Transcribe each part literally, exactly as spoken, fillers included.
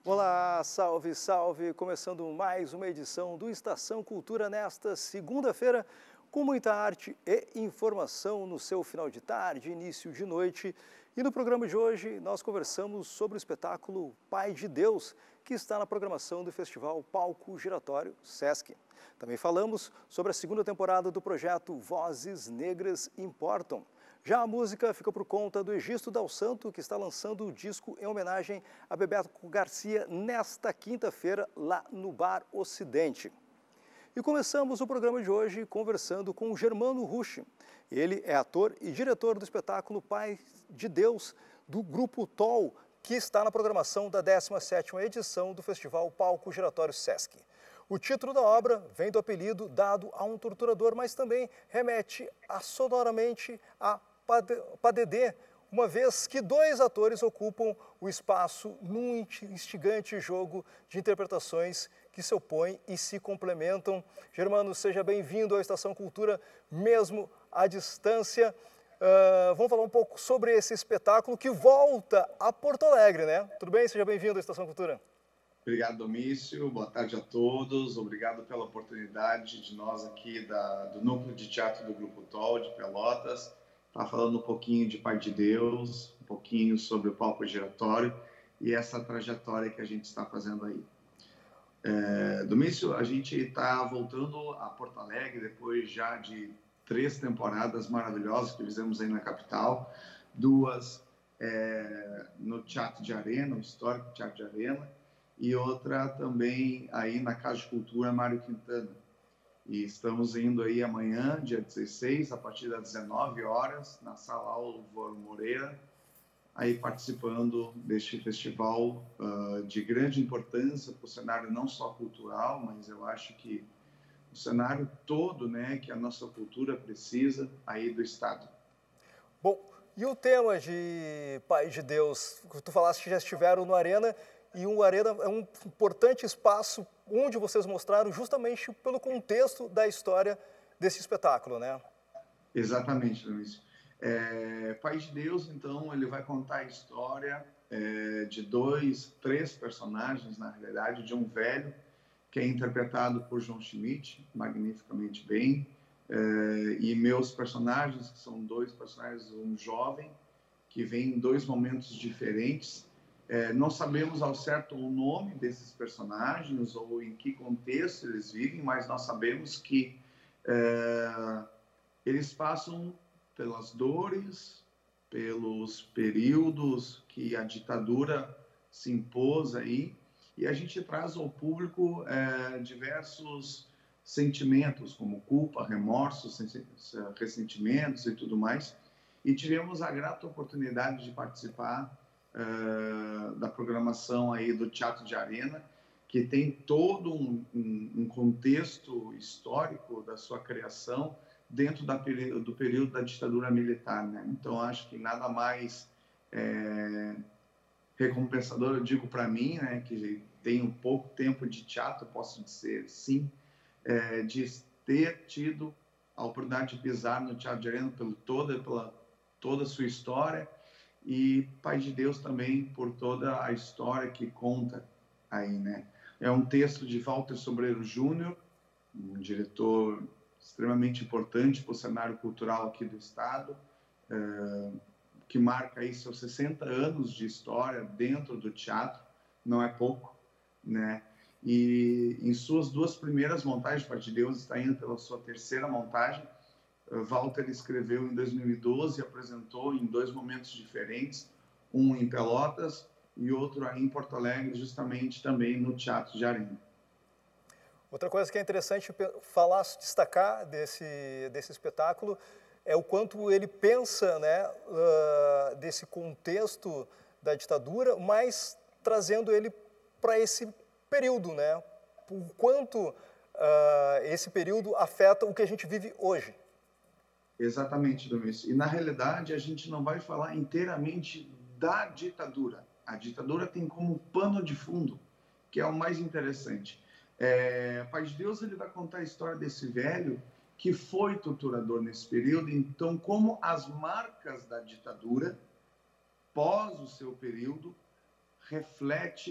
Olá, salve, salve! Começando mais uma edição do Estação Cultura nesta segunda-feira, com muita arte e informação no seu final de tarde, início de noite. E no programa de hoje nós conversamos sobre o espetáculo Pai de Deus, que está na programação do Festival Palco Giratório Sesc. Também falamos sobre a segunda temporada do projeto Vozes Negras Importam. Já a música ficou por conta do Egisto Dal Santo, que está lançando o disco em homenagem a Bebeto Garcia nesta quinta-feira, lá no Bar Ocidente. E começamos o programa de hoje conversando com o Germano Rucci. Ele é ator e diretor do espetáculo Pai de Deus, do Grupo T O L, que está na programação da décima sétima edição do Festival Palco Giratório Sesc. O título da obra vem do apelido dado a um torturador, mas também remete a, sonoramente a Padedê, uma vez que dois atores ocupam o espaço num instigante jogo de interpretações que se opõem e se complementam. Germano, seja bem-vindo à Estação Cultura, mesmo à distância. Uh, vamos falar um pouco sobre esse espetáculo que volta a Porto Alegre, né? Tudo bem? Seja bem-vindo à Estação Cultura. Obrigado, Domício. Boa tarde a todos. Obrigado pela oportunidade de nós aqui da, do Núcleo de Teatro do Grupo T O L de Pelotas estar falando um pouquinho de Pai de Deus, um pouquinho sobre o palco giratório e essa trajetória que a gente está fazendo aí. É, Domício, a gente está voltando a Porto Alegre depois já de três temporadas maravilhosas que fizemos aí na capital, duas é, no Teatro de Arena, o histórico Teatro de Arena, e outra também aí na Casa de Cultura Mário Quintana. E estamos indo aí amanhã, dia dezesseis, a partir das dezenove horas, na Sala Álvaro Moreira, aí participando deste festival uh, de grande importância para o cenário não só cultural, mas eu acho que o cenário todo, né, que a nossa cultura precisa aí do Estado. Bom, e o tema de Pai de Deus, tu falaste que já estiveram no Arena, e o Arena é um importante espaço onde vocês mostraram justamente pelo contexto da história desse espetáculo, né? Exatamente, Luiz. É, Pai de Deus, então, ele vai contar a história é, de dois, três personagens, na realidade, de um velho, que é interpretado por João Schmidt, magnificamente bem, é, e meus personagens, que são dois personagens, um jovem, que vem em dois momentos diferentes. É, não sabemos ao certo o nome desses personagens ou em que contexto eles vivem, mas nós sabemos que é, eles passam pelas dores, pelos períodos que a ditadura se impôs aí, e a gente traz ao público é, diversos sentimentos, como culpa, remorso, ressentimentos e tudo mais, e tivemos a grata oportunidade de participar Uh, da programação aí do Teatro de Arena, que tem todo um, um, um contexto histórico da sua criação dentro da, do período da ditadura militar, né? Então, acho que nada mais é, recompensador, eu digo para mim, né, que tenho pouco tempo de teatro, posso dizer sim, é, de ter tido a oportunidade de pisar no Teatro de Arena pelo toda, pela toda a sua história, e Pai de Deus também por toda a história que conta aí, né? É um texto de Walter Sobreiro Júnior, um diretor extremamente importante para o cenário cultural aqui do Estado, é, que marca aí seus sessenta anos de história dentro do teatro, não é pouco, né? E em suas duas primeiras montagens, Pai de Deus está indo pela sua terceira montagem. Walter escreveu em dois mil e doze e apresentou em dois momentos diferentes, um em Pelotas e outro aí em Porto Alegre, justamente também no Teatro de Arena. Outra coisa que é interessante falar, destacar desse, desse espetáculo é o quanto ele pensa, né, uh, desse contexto da ditadura, mas trazendo ele para esse período, né? O quanto uh, esse período afeta o que a gente vive hoje. Exatamente, Domingos. E, na realidade, a gente não vai falar inteiramente da ditadura. A ditadura tem como pano de fundo, que é o mais interessante. É, Pai de Deus, ele vai contar a história desse velho que foi torturador nesse período. Então, como as marcas da ditadura, pós o seu período, reflete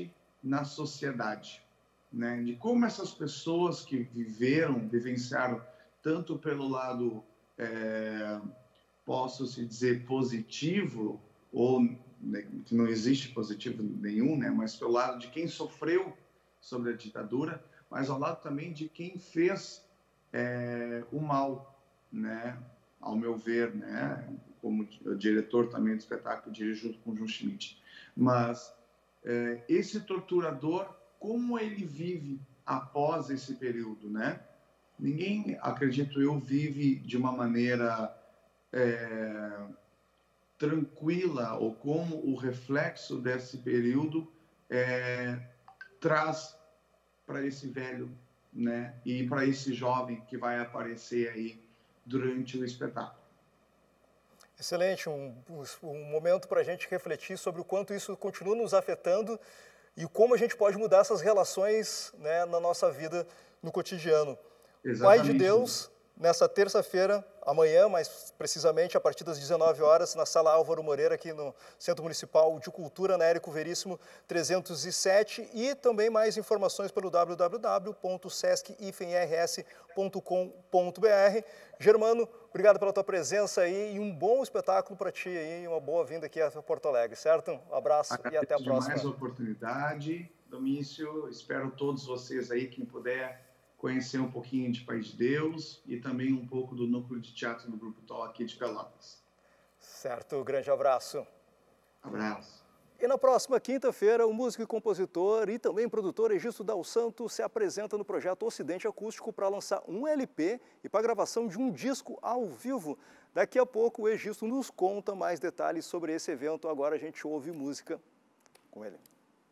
na sociedade, né? De como essas pessoas que viveram, vivenciaram, tanto pelo lado, é, posso se dizer, positivo, ou né, que não existe positivo nenhum, né? Mas pelo lado de quem sofreu sobre a ditadura, mas ao lado também de quem fez é, o mal, né? Ao meu ver, né? Como diretor também do espetáculo, dirijo junto com o João Schmidt. Mas é, esse torturador, como ele vive após esse período, né? Ninguém, acredito eu, vive de uma maneira é, tranquila, ou como o reflexo desse período é, traz para esse velho, né? E para esse jovem que vai aparecer aí durante o espetáculo. Excelente, um, um momento para a gente refletir sobre o quanto isso continua nos afetando e como a gente pode mudar essas relações, né, na nossa vida, no cotidiano. Exatamente. Pai de Deus, nessa terça-feira, amanhã, mais precisamente a partir das dezenove horas, na Sala Álvaro Moreira, aqui no Centro Municipal de Cultura, na Érico Veríssimo trezentos e sete, e também mais informações pelo w w w ponto sesc r s ponto com ponto b r. Germano, obrigado pela tua presença aí e um bom espetáculo para ti aí, uma boa vinda aqui a Porto Alegre, certo? Um abraço. Agradeço e até a próxima. Mais a oportunidade, Domício, espero todos vocês aí, quem puder conhecer um pouquinho de Pai de Deus e também um pouco do núcleo de teatro do Grupo T O aqui de Pelotas. Certo, grande abraço. Abraço. E na próxima quinta-feira, o músico e compositor e também produtor Egisto Dal Santo se apresenta no projeto Ocidente Acústico para lançar um L P e para a gravação de um disco ao vivo. Daqui a pouco o Egisto nos conta mais detalhes sobre esse evento. Agora a gente ouve música com ele.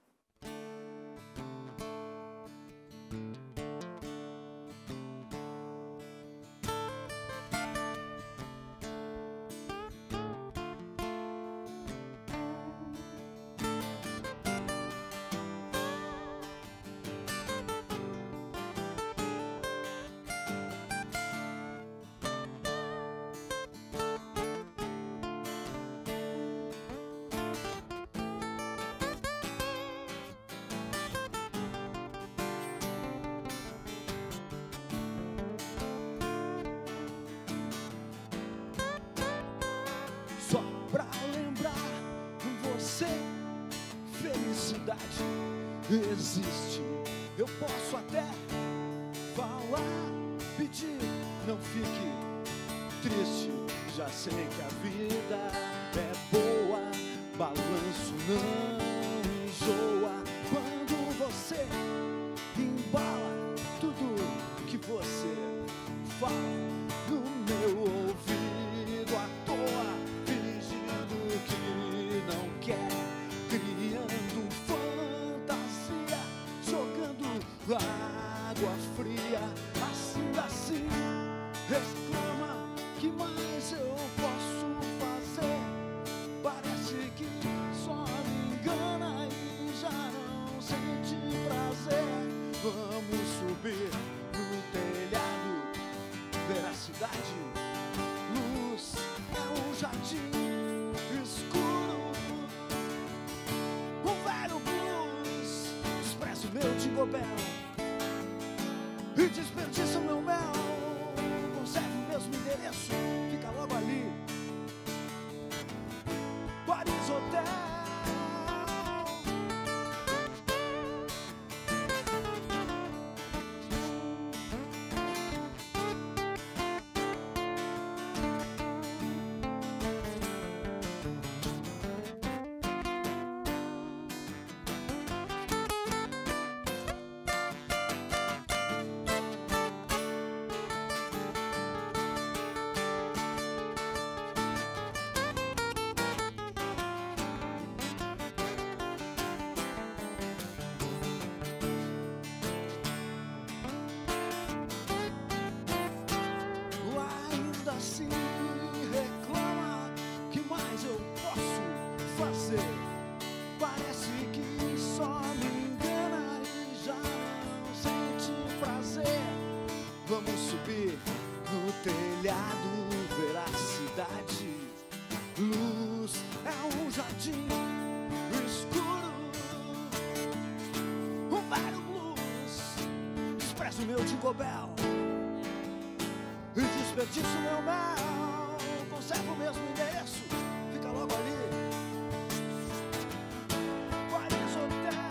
Só pra lembrar você, felicidade existe. Eu posso até falar, pedir, não fique triste. Já sei que a vida é boa, balanço não enjoa. Quando você embala tudo que você fala no meu ouvido à toa, fingindo que não quer, criando fantasia, jogando água fria, assim, assim, reclama, que mais eu posso fazer? Parece que só me engana e já não sente prazer. Vamos subir no telhado, ver a cidade. Luz é um jardim escuro, um velho blues, expresso meu Jingle Bell e desperdiça meu mel. Conserve o mesmo endereço, fica logo ali, Paris Hotel. Ainda assim reclama, que mais eu posso fazer? Parece que só me engana e já não sente prazer. Vamos subir no telhado, ver a cidade. Luz é um jardim escuro, desprezo meu Jingle Bell e desperdiço meu mel. Conservo o mesmo endereço, fica logo ali, Paris Hotel.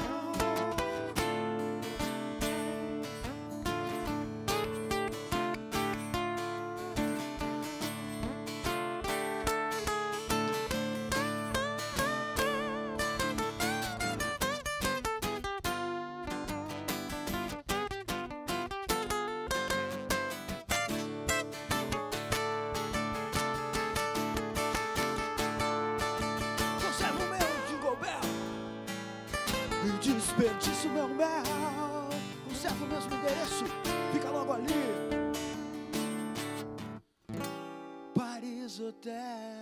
Desperdiço meu mel, conservo o mesmo endereço, fica logo ali, Paris Hotel.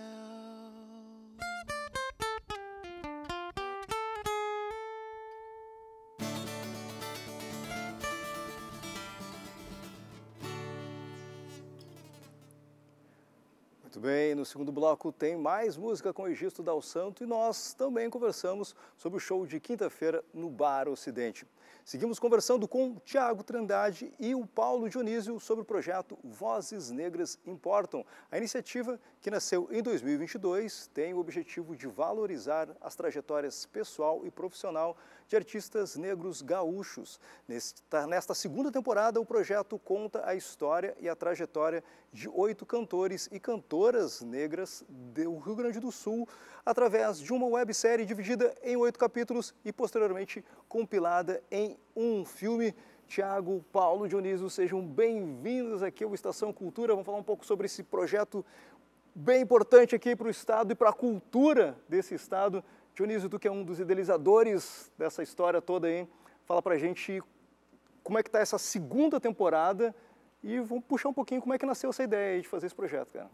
Muito bem, no segundo bloco tem mais música com Egisto Dal Santo e nós também conversamos sobre o show de quinta-feira no Bar Ocidente. Seguimos conversando com o Tiago Trindade e o Paulo Dionísio sobre o projeto Vozes Negras Importam. A iniciativa, que nasceu em dois mil e vinte e dois, tem o objetivo de valorizar as trajetórias pessoal e profissional de artistas negros gaúchos. Nesta, nesta segunda temporada, o projeto conta a história e a trajetória de oito cantores e cantoras negras do Rio Grande do Sul, através de uma websérie dividida em oito capítulos e posteriormente compilada em um filme. Tiago, Paulo, Dionísio, sejam bem-vindos aqui ao Estação Cultura. Vamos falar um pouco sobre esse projeto bem importante aqui para o Estado e para a cultura desse Estado. Dionísio, tu que é um dos idealizadores dessa história toda aí, fala pra gente como é que tá essa segunda temporada e vamos puxar um pouquinho como é que nasceu essa ideia aí de fazer esse projeto, cara.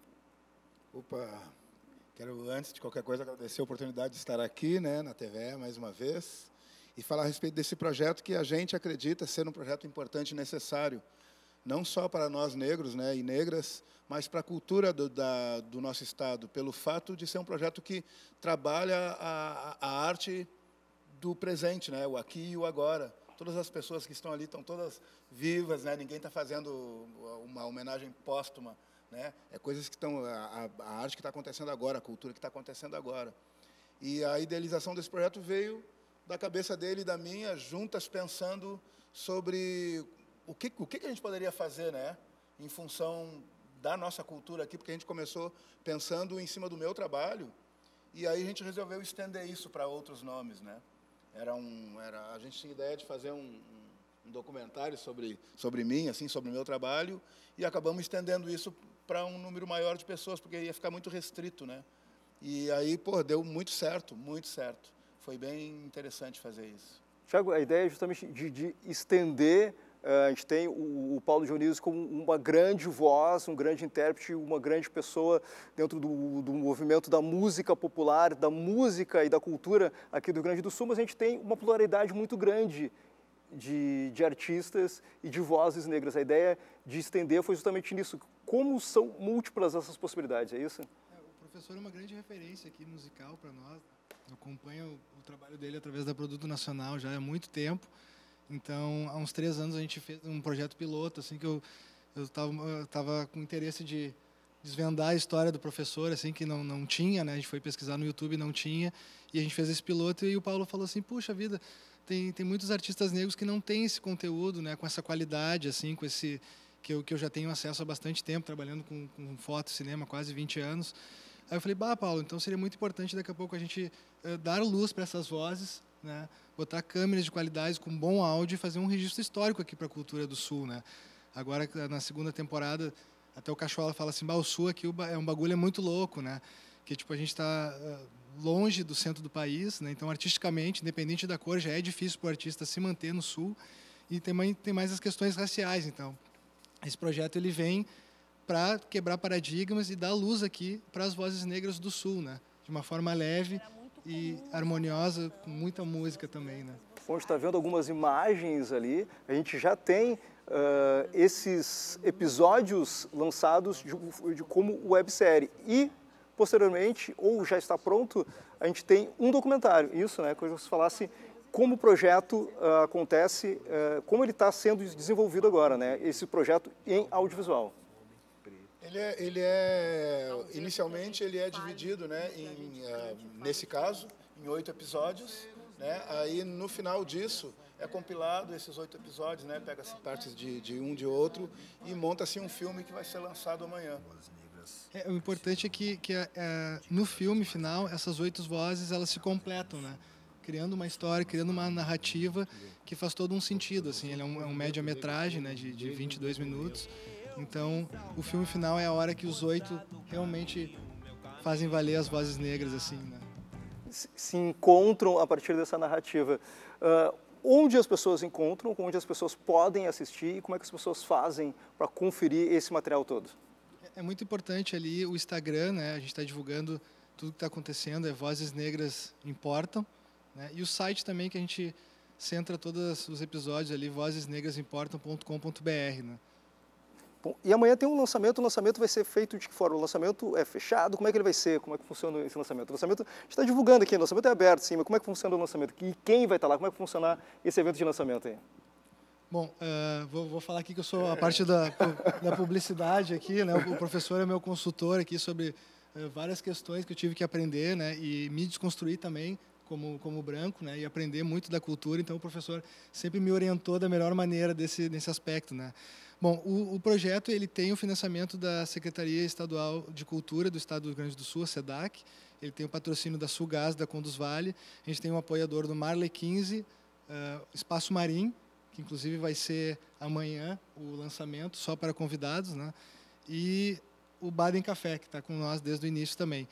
Opa, quero antes de qualquer coisa agradecer a oportunidade de estar aqui, né, na T V mais uma vez e falar a respeito desse projeto que a gente acredita ser um projeto importante e necessário, não só para nós negros, né, e negras, mas para a cultura do, da, do nosso Estado, pelo fato de ser um projeto que trabalha a, a arte do presente, né, o aqui e o agora. Todas as pessoas que estão ali estão todas vivas, né, ninguém está fazendo uma homenagem póstuma, né, é coisas que estão, a, a arte que está acontecendo agora, a cultura que está acontecendo agora. E a idealização desse projeto veio da cabeça dele e da minha, juntas pensando sobre o que, o que a gente poderia fazer, né, em função da nossa cultura aqui, porque a gente começou pensando em cima do meu trabalho, e aí a gente resolveu estender isso para outros nomes, né. Era um, era, a gente tinha ideia de fazer um, um documentário sobre, sobre mim, assim, sobre o meu trabalho, e acabamos estendendo isso para um número maior de pessoas, porque ia ficar muito restrito, né. E aí, pô, deu muito certo, muito certo. Foi bem interessante fazer isso. Tiago, a ideia é justamente de, de estender. Uh, a gente tem o, o Paulo Dionísio como uma grande voz, um grande intérprete, uma grande pessoa dentro do, do movimento da música popular, da música e da cultura aqui do Rio Grande do Sul, mas a gente tem uma pluralidade muito grande de, de artistas e de vozes negras. A ideia de estender foi justamente nisso. Como são múltiplas essas possibilidades, é isso? É, o professor é uma grande referência aqui musical para nós. Eu acompanho o, o trabalho dele através da Produto Nacional já há muito tempo. Então, há uns três anos a gente fez um projeto piloto, assim, que eu eu estava tava com interesse de desvendar a história do professor, assim, que não não tinha, né? A gente foi pesquisar no YouTube, não tinha, e a gente fez esse piloto e o Paulo falou assim: "Puxa vida, tem tem muitos artistas negros que não têm esse conteúdo, né, com essa qualidade, assim, com esse que eu que eu já tenho acesso há bastante tempo trabalhando com com foto e cinema, quase vinte anos". Aí eu falei: "Bah, Paulo, então seria muito importante daqui a pouco a gente uh, dar luz para essas vozes, né? Botar câmeras de qualidade com bom áudio e fazer um registro histórico aqui para a cultura do Sul, né? Agora, na segunda temporada, até o Cachola fala assim, bah, o Sul aqui é um bagulho é muito louco, né? Que, tipo, a gente está uh, longe do centro do país, né? Então, artisticamente, independente da cor, já é difícil para o artista se manter no Sul. E tem, tem mais as questões raciais, então. Esse projeto, ele vem para quebrar paradigmas e dar luz aqui para as vozes negras do Sul, né? De uma forma leve e harmoniosa, com muita música também, né? Bom, a gente está vendo algumas imagens ali, a gente já tem uh, esses episódios lançados de, de como websérie e, posteriormente, ou já está pronto, a gente tem um documentário, isso, né, que eu falasse como o projeto uh, acontece, uh, como ele está sendo desenvolvido agora, né? Esse projeto em audiovisual. Ele é, ele é inicialmente ele é dividido, né, em, uh, nesse caso, em oito episódios, né? Aí no final disso é compilado esses oito episódios, né? Pega-se partes de, de um de outro e monta-se um filme que vai ser lançado amanhã. É, o importante é que, que é, no filme final essas oito vozes elas se completam, né? Criando uma história, criando uma narrativa que faz todo um sentido, assim. Ele é um, é um média-metragem, né, de, de vinte e dois minutos. Então, o filme final é a hora que os oito realmente fazem valer as vozes negras, assim, né? Se, se encontram a partir dessa narrativa. Uh, onde as pessoas encontram, onde as pessoas podem assistir e como é que as pessoas fazem para conferir esse material todo? É, é muito importante ali o Instagram, né? A gente está divulgando tudo que está acontecendo, é Vozes Negras Importam. Né? E o site também que a gente centra todos os episódios ali, vozes negras importam ponto com ponto br, né? Bom, e amanhã tem um lançamento, o lançamento vai ser feito de que forma? O lançamento é fechado? Como é que ele vai ser? Como é que funciona esse lançamento? O lançamento, a gente está divulgando aqui, o lançamento é aberto, sim, mas como é que funciona o lançamento? E quem vai estar lá? Como é que funciona esse evento de lançamento aí? Bom, uh, vou, vou falar aqui que eu sou a parte da, da publicidade aqui, né? O professor é meu consultor aqui sobre uh, várias questões que eu tive que aprender, né? E me desconstruir também, como, como branco, né, e aprender muito da cultura, então o professor sempre me orientou da melhor maneira desse, nesse aspecto, né. Bom, o, o projeto ele tem o financiamento da Secretaria Estadual de Cultura do Estado do Rio Grande do Sul, a SEDAC, ele tem o patrocínio da Sulgás, da Condus Vale, a gente tem um apoiador do Marley quinze, uh, Espaço Marim, que inclusive vai ser amanhã o lançamento, só para convidados, né, e o Baden Café, que está com nós desde o início também.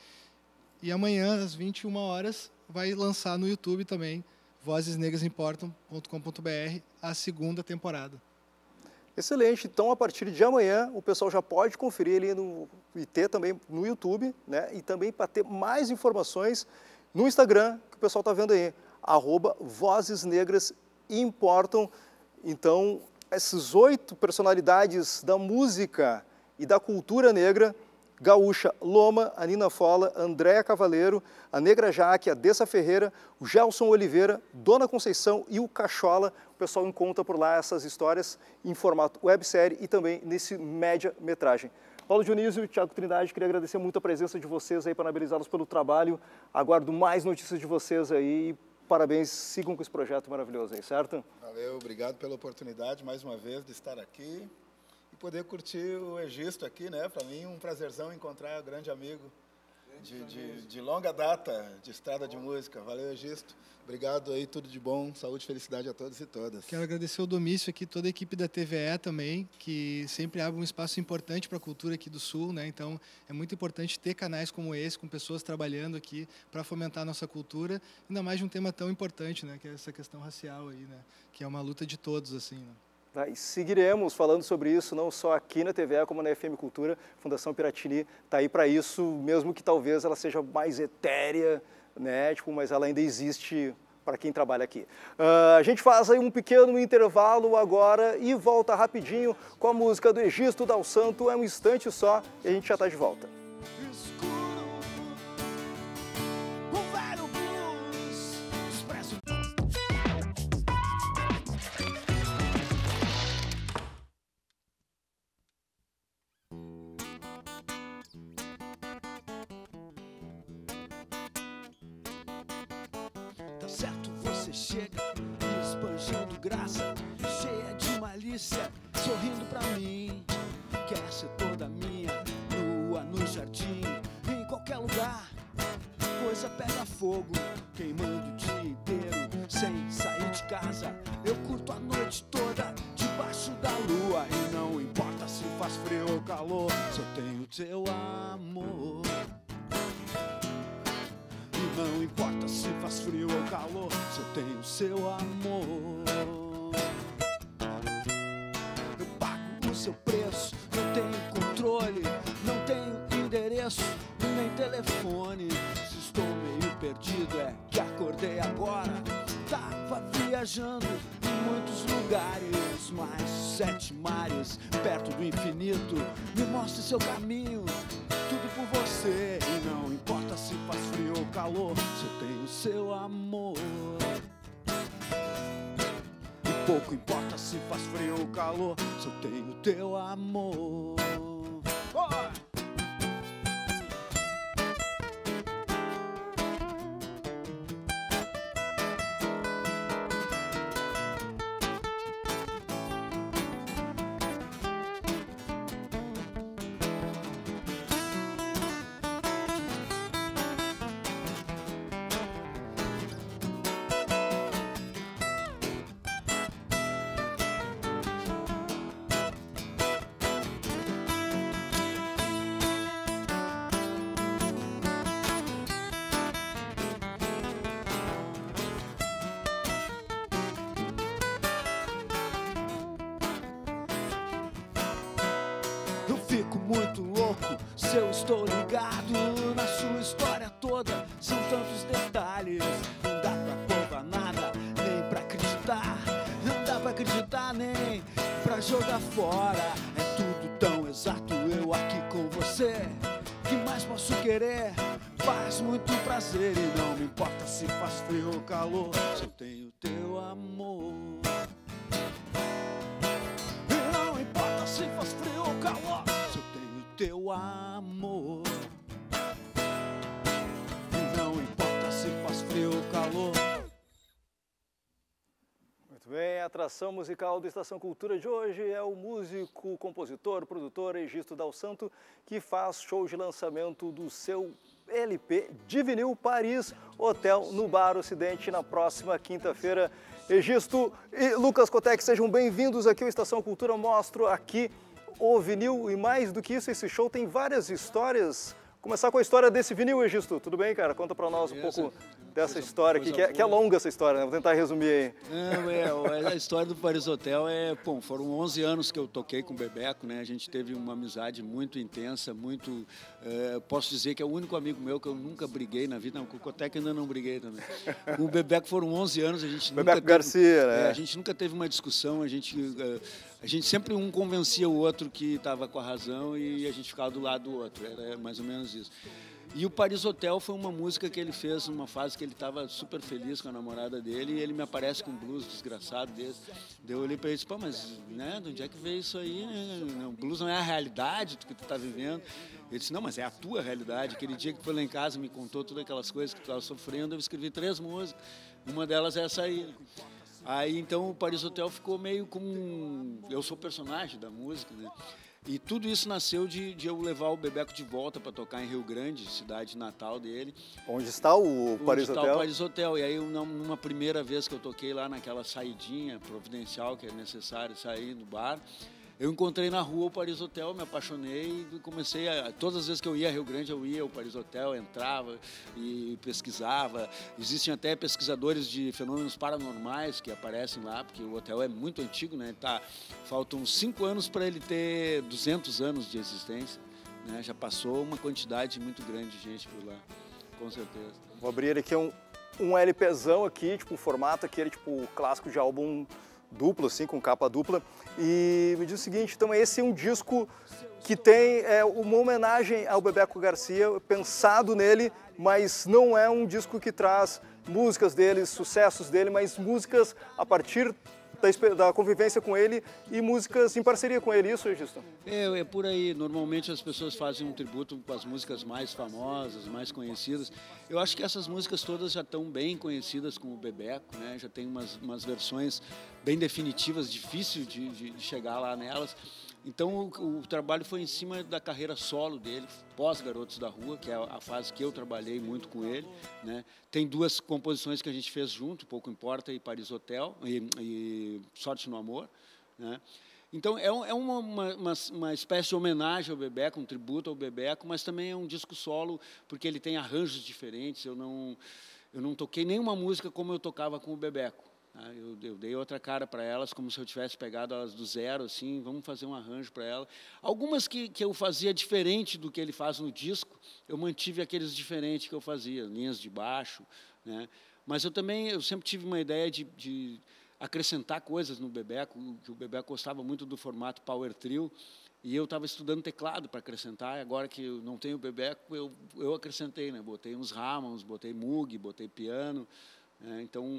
E amanhã, às vinte e uma horas, vai lançar no YouTube também, vozes negras importam ponto com ponto br, a segunda temporada. Excelente. Então, a partir de amanhã, o pessoal já pode conferir ali no I T também no YouTube, né? E também para ter mais informações no Instagram, que o pessoal está vendo aí, arroba Vozes Negras Importam. Então, essas oito personalidades da música e da cultura negra, Gaúcha Loma, a Nina Fola, a Andréa Cavaleiro, a Negra Jaque, a Dessa Ferreira, o Gelson Oliveira, Dona Conceição e o Cachola. O pessoal encontra por lá essas histórias em formato websérie e também nesse média-metragem. Paulo Dionísio e Thiago Trindade, queria agradecer muito a presença de vocês aí, parabenizá-los pelo trabalho. Aguardo mais notícias de vocês aí. Parabéns, sigam com esse projeto maravilhoso aí, certo? Valeu, obrigado pela oportunidade mais uma vez de estar aqui. Poder curtir o Egisto aqui, né? Para mim, um prazerzão encontrar um grande amigo de, de, de longa data, de estrada de música. Valeu, Egisto. Obrigado aí, tudo de bom. Saúde e felicidade a todos e todas. Quero agradecer o Domício aqui, toda a equipe da T V E também, que sempre abre um espaço importante para a cultura aqui do Sul, né? Então, é muito importante ter canais como esse, com pessoas trabalhando aqui para fomentar a nossa cultura, ainda mais de um tema tão importante, né? Que é essa questão racial aí, né? Que é uma luta de todos, assim, né? E seguiremos falando sobre isso, não só aqui na T V E, como na F M Cultura. A Fundação Piratini está aí para isso, mesmo que talvez ela seja mais etérea, né? Tipo, mas ela ainda existe para quem trabalha aqui. Uh, a gente faz aí um pequeno intervalo agora e volta rapidinho com a música do Egisto Dal Santo. É um instante só e a gente já está de volta. Chega esbanjando graça, cheia de malícia, sorrindo pra mim. Quer ser toda minha, nua no jardim, em qualquer lugar. Coisa pega fogo, queimando o dia inteiro, sem sair de casa. Eu curto a noite toda, debaixo da lua. E não importa se faz frio ou calor, se eu tenho teu amor. Não importa se faz frio ou calor, se eu tenho seu amor. Eu pago o seu preço, não tenho controle, não tenho endereço, nem telefone. Se estou meio perdido é que acordei agora. Tava viajando em muitos lugares, mais sete mares, perto do infinito. Me mostre seu caminho, tudo por você. E não importa se faz frio ou calor, se eu tenho seu amor. Pouco importa se faz frio ou calor, se eu tenho teu amor. Oh! Eu fico muito louco se eu estou ligado na sua história toda. São tantos detalhes, não dá pra provar nada, nem pra acreditar. Não dá pra acreditar nem pra jogar fora. É tudo tão exato, eu aqui com você. Que mais posso querer? Faz muito prazer e não me importa se faz frio ou calor, se eu tenho teu amor. E não importa se faz frio ou calor, se eu tenho teu amor. E não importa se faz frio ou calor. Muito bem, a atração musical do Estação Cultura de hoje é o músico, compositor, produtor Egisto Dal Santo, que faz show de lançamento do seu L P de vinil Paris Hotel no Bar Ocidente na próxima quinta-feira. Egisto e Lucas Cotec, sejam bem-vindos aqui ao Estação Cultura. Mostro aqui o vinil e mais do que isso, esse show tem várias histórias. Começar com a história desse vinil, Egisto. Tudo bem, cara? Conta pra nós um pouco dessa história aqui, que é, que é longa essa história, né? Vou tentar resumir aí. Não, é, a história do Paris Hotel é, bom, foram onze anos que eu toquei com o Bebeco, né? A gente teve uma amizade muito intensa, muito, é, posso dizer que é o único amigo meu que eu nunca briguei na vida, não, com o Cotec ainda não briguei também. Com o Bebeco foram onze anos, a gente Bebeco nunca Garcia, teve, né? É, a gente nunca teve uma discussão, a gente, a gente sempre um convencia o outro que estava com a razão e a gente ficava do lado do outro, era mais ou menos isso. E o Paris Hotel foi uma música que ele fez numa fase que ele estava super feliz com a namorada dele e ele me aparece com um blues desgraçado desse. Daí eu olhei para ele e disse, pô, mas né, de onde é que veio isso aí? Né? O blues não é a realidade do que tu está vivendo. Ele disse, não, mas é a tua realidade. Aquele dia que foi lá em casa me contou todas aquelas coisas que tu estava sofrendo, eu escrevi três músicas. Uma delas é essa aí. Aí então o Paris Hotel ficou meio como... Eu sou o personagem da música, né? E tudo isso nasceu de, de eu levar o Bebeco de volta para tocar em Rio Grande, cidade natal dele. Onde está o Paris Onde Hotel? está o Paris Hotel. E aí, numa primeira vez que eu toquei lá naquela saidinha providencial que é necessário sair do bar, eu encontrei na rua o Paris Hotel, me apaixonei e comecei a... Todas as vezes que eu ia a Rio Grande, eu ia ao Paris Hotel, entrava e pesquisava. Existem até pesquisadores de fenômenos paranormais que aparecem lá, porque o hotel é muito antigo, né? Tá, faltam cinco anos para ele ter duzentos anos de existência, né? Já passou uma quantidade muito grande de gente por lá, com certeza. Vou abrir ele aqui, um, um LPzão aqui, tipo, um formato aquele, tipo, clássico de álbum duplo, assim, com capa dupla. E me diz o seguinte, então esse é um disco que tem é, uma homenagem ao Bebeco Garcia, pensado nele, mas não é um disco que traz músicas dele, sucessos dele, mas músicas a partir da, da convivência com ele e músicas em parceria com ele, isso, Egisto? É, é por aí. Normalmente as pessoas fazem um tributo com as músicas mais famosas, mais conhecidas. Eu acho que essas músicas todas já estão bem conhecidas com o Bebeco, né? Já tem umas, umas versões bem definitivas, difícil de, de, de chegar lá nelas. Então o, o trabalho foi em cima da carreira solo dele, pós Garotos da Rua, que é a fase que eu trabalhei muito com ele, né? Tem duas composições que a gente fez junto, Pouco Importa e Paris Hotel, e, e Sorte no Amor, né? Então é, é uma, uma, uma espécie de homenagem ao Bebeco, um tributo ao Bebeco, mas também é um disco solo, porque ele tem arranjos diferentes. Eu não, eu não toquei nenhuma música como eu tocava com o Bebeco. Eu, eu dei outra cara para elas, como se eu tivesse pegado elas do zero, assim, vamos fazer um arranjo para ela. Algumas que, que eu fazia diferente do que ele faz no disco, eu mantive aqueles diferentes que eu fazia, linhas de baixo, né? Mas eu também, eu sempre tive uma ideia de, de acrescentar coisas no Bebeco, que o Bebeco gostava muito do formato Power Trio, e eu estava estudando teclado para acrescentar, e agora que eu não tenho Bebeco, eu, eu acrescentei, né? Botei uns Ramones, botei Moog, botei piano, né? Então,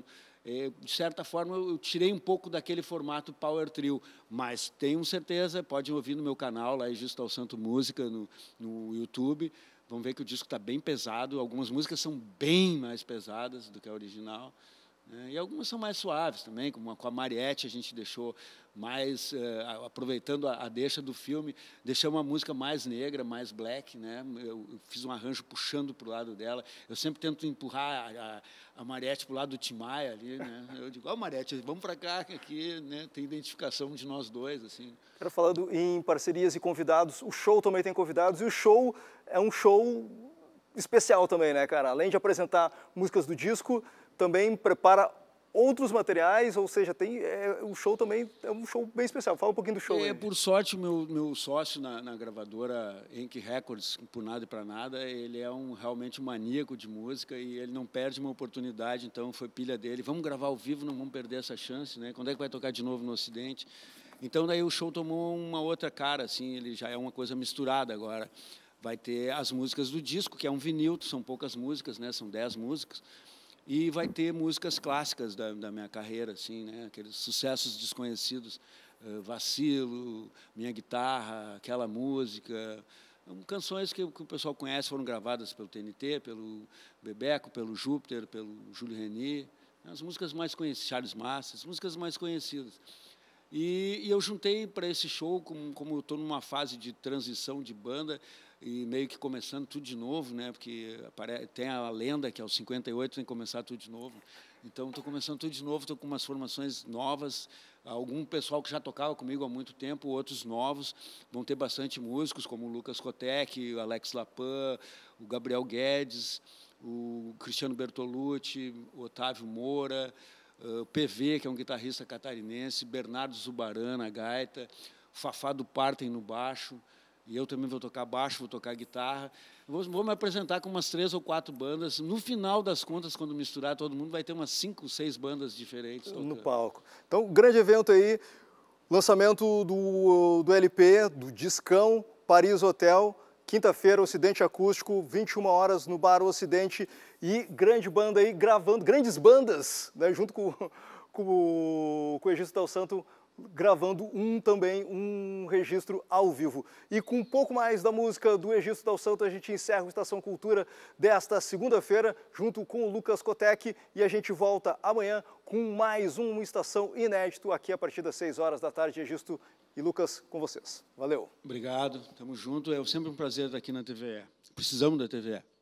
É, de certa forma, eu tirei um pouco daquele formato Power Trio, mas tenho certeza, podem ouvir no meu canal, lá Egisto Dal Santo Música, no, no YouTube. Vão ver que o disco está bem pesado, algumas músicas são bem mais pesadas do que a original, né? E algumas são mais suaves também, como a, com a Mariette a gente deixou mais, uh, aproveitando a, a deixa do filme, deixamos uma música mais negra, mais black, né? Eu, eu fiz um arranjo puxando para o lado dela, eu sempre tento empurrar a, a, a Mariette para o lado do Tim Maia ali, né? Eu digo, ó, oh, Mariette, vamos para cá, que aqui, né, tem identificação de nós dois, assim. Cara, falando em parcerias e convidados, o show também tem convidados, e o show é um show especial também, né, cara? Além de apresentar músicas do disco, também prepara outros materiais, ou seja, tem, é, o show também é um show bem especial. Fala um pouquinho do show é, aí. Por sorte, o meu, meu sócio na, na gravadora Enk Records, por nada e para nada, ele é um, realmente um maníaco de música e ele não perde uma oportunidade, então foi pilha dele. Vamos gravar ao vivo, não vamos perder essa chance, né? Quando é que vai tocar de novo no Ocidente? Então, daí o show tomou uma outra cara, assim, ele já é uma coisa misturada agora. Vai ter as músicas do disco, que é um vinil, são poucas músicas, né? São dez músicas. E vai ter músicas clássicas da, da minha carreira, assim, né? Aqueles sucessos desconhecidos, uh, Vacilo, Minha Guitarra, Aquela Música, canções que, que o pessoal conhece, foram gravadas pelo T N T, pelo Bebeco, pelo Júpiter, pelo Júlio Reni, as músicas mais conhecidas, Charles Massa, as músicas mais conhecidas. E, e eu juntei para esse show, como, como eu estou numa fase de transição de banda, e meio que começando tudo de novo, né? Porque tem a lenda que aos cinquenta e oito tem que começar tudo de novo. Então, estou começando tudo de novo, estou com umas formações novas, algum pessoal que já tocava comigo há muito tempo, outros novos. Vão ter bastante músicos, como o Lucas Cotec, o Alex Lapan, o Gabriel Guedes, o Cristiano Bertolucci, o Otávio Moura, o P V, que é um guitarrista catarinense, Bernardo Zubaran na gaita, o Fafá do Partem no baixo. E eu também vou tocar baixo, vou tocar guitarra. Vou, vou me apresentar com umas três ou quatro bandas. No final das contas, quando misturar todo mundo, vai ter umas cinco, seis bandas diferentes tocando. No palco. Então, grande evento aí, lançamento do, do L P, do Discão, Paris Hotel, quinta-feira, Ocidente Acústico, vinte e uma horas no Bar Ocidente. E grande banda aí, gravando, grandes bandas, né, junto com, com, com o Egisto Dal Santo, gravando um também, um registro ao vivo. E com um pouco mais da música do Egisto Dal Santo, a gente encerra o Estação Cultura desta segunda-feira, junto com o Lucas Cotec, e a gente volta amanhã com mais um Estação Inédito, aqui a partir das seis horas da tarde. Egisto e Lucas, com vocês. Valeu. Obrigado, tamo junto. É sempre um prazer estar aqui na T V E. Precisamos da T V E.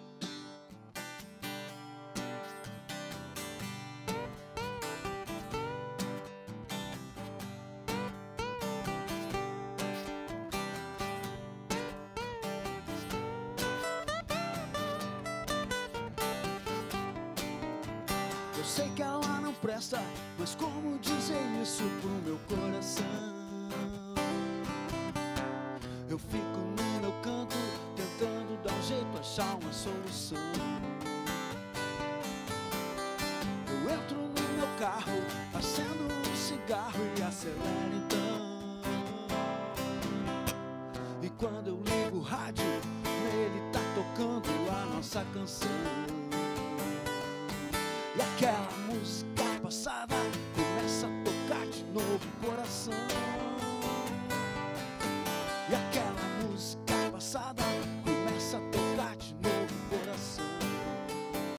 Eu sei que ela não presta, mas como dizer isso pro meu coração? Eu fico no meu canto, tentando dar um jeito, achar uma solução. Eu entro no meu carro, acendo um cigarro e acelero então. E quando eu ligo o rádio, nele tá tocando a nossa canção. E aquela música passada começa a tocar de novo o coração. E aquela música passada